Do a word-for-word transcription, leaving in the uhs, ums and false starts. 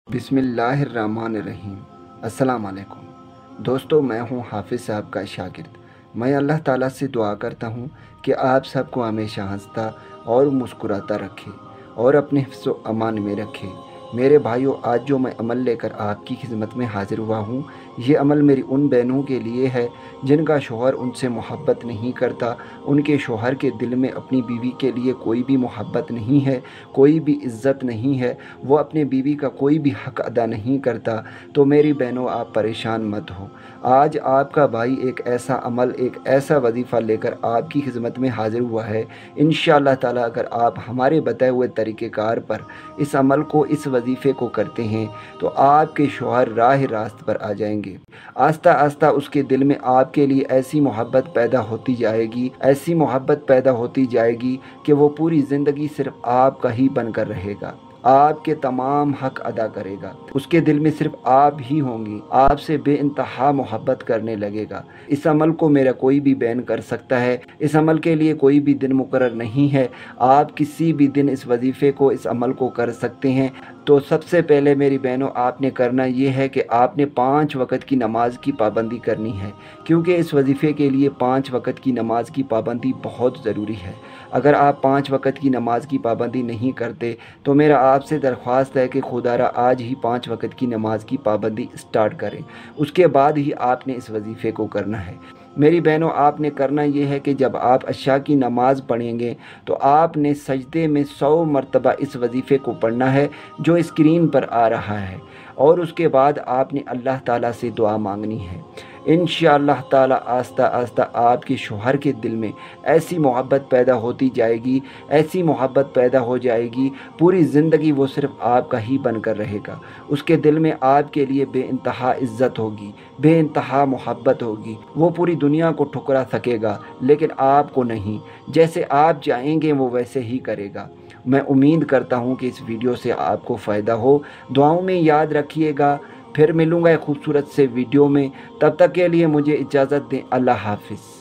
बिस्मिल्लाहिर्रहमानिर्रहीम। अस्सलाम वालेकुम दोस्तों, मैं हूं हाफिज़ साहब का शागिर्द। मैं अल्लाह ताला से दुआ करता हूं कि आप सबको हमेशा हंसता और मुस्कुराता रखे और अपने हिफ्ज़ व अमान में रखे। मेरे भाइयों, आज जो मैं अमल लेकर आपकी खिदमत में हाज़िर हुआ हूँ, ये अमल मेरी उन बहनों के लिए है जिनका शौहर उनसे मोहब्बत नहीं करता, उनके शौहर के दिल में अपनी बीवी के लिए कोई भी मोहब्बत नहीं है, कोई भी इज़्ज़त नहीं है, वो अपने बीवी का कोई भी हक़ अदा नहीं करता। तो मेरी बहनों, आप परेशान मत हो। आज आपका भाई एक ऐसा अमल, एक ऐसा वजीफ़ा लेकर आपकी खिदमत में हाज़िर हुआ है। इंशाअल्लाह ताला अगर आप हमारे बताए हुए तरीक़ेकार पर इस अमल को, इस वजीफ़े को करते हैं तो आपके शौहर राह रास्त पर आ जाएंगे। आस्ता आस्ता उसके दिल में आपके लिए ऐसी मोहब्बत पैदा होती जाएगी, ऐसी मोहब्बत पैदा होती जाएगी कि वो पूरी ज़िंदगी सिर्फ़ आपका ही बनकर रहेगा, आपके तमाम हक़ अदा करेगा। उसके दिल में सिर्फ आप ही होंगी, आपसे बेइंतहा मोहब्बत करने लगेगा। इस अमल को मेरा कोई भी बयान कर सकता है। इस अमल के लिए कोई भी दिन मुकर्रर नहीं है। आप किसी भी दिन इस वजीफ़े को, इस अमल को कर सकते हैं। तो सबसे पहले मेरी बहनों, आपने करना ये है कि आपने पाँच वक़्त की नमाज की पाबंदी करनी है, क्योंकि इस वजीफ़े के लिए पाँच वक़्त की नमाज की पाबंदी बहुत ज़रूरी है। अगर आप पाँच वक़्त की नमाज की पाबंदी नहीं करते तो मेरा आपसे दरख्वास्त है कि खुदारा आज ही पाँच वक़्त की नमाज की पाबंदी स्टार्ट करें, उसके बाद ही आपने इस वजीफ़े को करना है। मेरी बहनों, आपने करना ये है कि जब आप अशा की नमाज़ पढ़ेंगे तो आपने सजदे में सौ मरतबा इस वजीफ़े को पढ़ना है जो स्क्रीन पर आ रहा है, और उसके बाद आपने अल्लाह ताला से दुआ मांगनी है। इंशाअल्लाह ताला आस्ता आस्ता आपके शौहर के दिल में ऐसी मोहब्बत पैदा होती जाएगी, ऐसी मोहब्बत पैदा हो जाएगी, पूरी ज़िंदगी वो सिर्फ़ आपका ही बनकर रहेगा। उसके दिल में आपके लिए बेइंतहा इज़्ज़त होगी, बेइंतहा मोहब्बत होगी। वो पूरी दुनिया को ठुकरा सकेगा लेकिन आपको नहीं। जैसे आप चाहेंगे वो वैसे ही करेगा। मैं उम्मीद करता हूँ कि इस वीडियो से आपको फ़ायदा हो। दुआओं में याद रखिएगा। फिर मिलूँगा एक खूबसूरत से वीडियो में। तब तक के लिए मुझे इजाज़त दें। अल्लाह हाफ़िज़।